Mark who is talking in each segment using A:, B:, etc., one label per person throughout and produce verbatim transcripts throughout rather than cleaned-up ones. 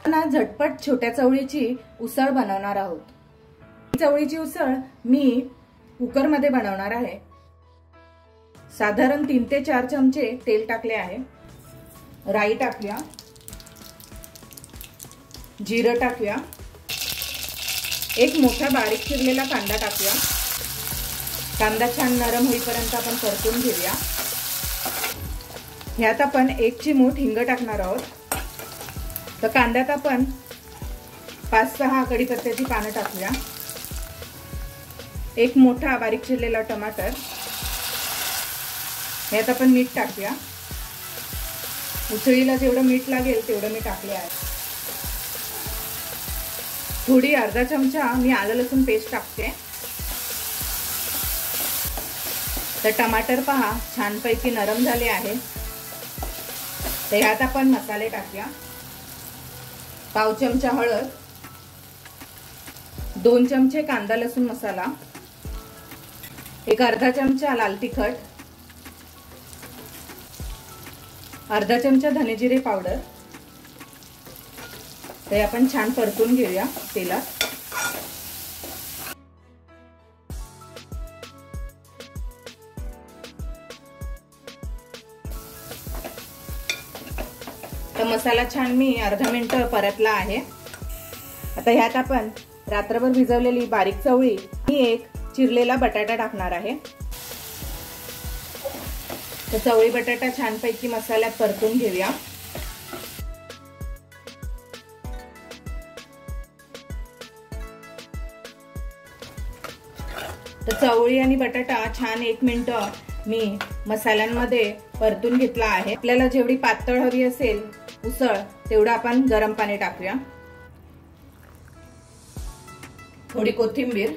A: ना झटपट छोट्या चवळीची उसळ बनवणार आहोत। चवळीची उसळ मी कुकर मध्ये बनवणार आहे। साधारण तीन ते चार चमचे तेल टाकले आहे। राई टाकूया, जिरं टाकूया, एक मोठा बारीक चिरलेला कांदा टाकूया। कांदा छान नरम होईपर्यंत आपण परतून घेऊया। ह्यात आपण एक चिमूट हिंग टाकणार आहोत। तर कांद्यात आपण पाच सहा कढीपत्त्याची पानं टाकूया। एक मोठा बारीक चिरलेला टमाटर, ह्यात आपण मीठ टाकूया। उसळीला जेवढं मीठ लागेल तेवढं मी टाकले आहे। थोडी अर्धा चमचा मी आलं लसूण पेस्ट टाकते। तर टमाटर पहा छानपैकी नरम झाले आहे। तर ह्यात आपण मसाले टाकूया। पाव चमचा हळद, दोन चमचे कांदा लसूण मसाला, एक अर्धा चमचा लाल तिखट, अर्धा चमचा धने जिरे पावडर। ते आपण छान परतून घेऊया तेलात। तर मसाला छान मी अर्धा मिनिट परतला आहे। आता ह्यात आपण रात्रभर भिजवलेली बारीक चवळी ही एक चिरलेला बटाटा टाकणार आहे। तर चवळी बटाटा छानपैकी मसाल्यात परतून घेऊया। तर चवळी आणि बटाटा छान एक मिनिट मी मसाल्यांमध्ये परतून घेतला आहे। आपल्याला जेवढी पातळ हवी असेल उसळ तेवढं आपण गरम पाणी टाकूया। थोडी कोथिंबीर,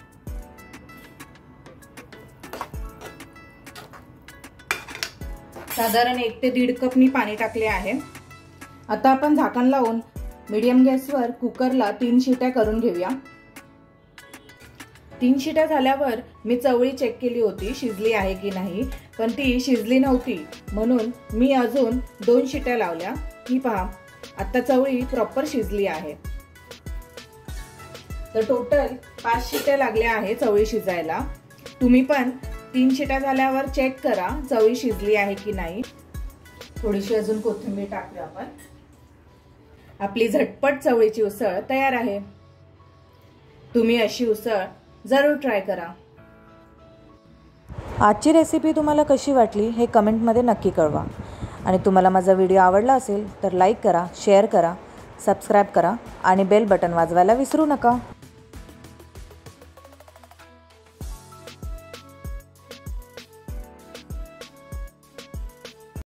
A: साधारण एक ते दीड कप मी पाणी टाकले आहे। आता आपण झाकण लावून मीडियम गॅसवर कुकरला तीन शिट्या करून घेऊया। तीन शिट्या झाल्यावर मी चवळी चेक केली होती शिजली आहे की नाही, पण ती शिजली नव्हती म्हणून मी अजून दोन शिट्या लावल्या। ही पहा आता चवळी प्रॉपर शिजली आहे। तर टोटल पाच शिट्या लागल्या आहे चवळी शिजायला। तुम्ही पण तीन शिट्या झाल्यावर चेक करा चवळी शिजली आहे की नाही। थोडीशी अजून कोथिंबीर टाकूया आपण। आपली झटपट चवळीची उसळ तयार आहे। तुम्ही अशी उसळ जरूर ट्राय करा।
B: आजची रेसिपी तुम्हाला कशी वाटली हे कमेंटमध्ये नक्की कळवा। आणि तुम्हाला माझा व्हिडिओ आवडला असेल तर लाईक करा, शेअर करा, सबस्क्राईब करा आणि बेल बटन वाजवायला विसरू नका।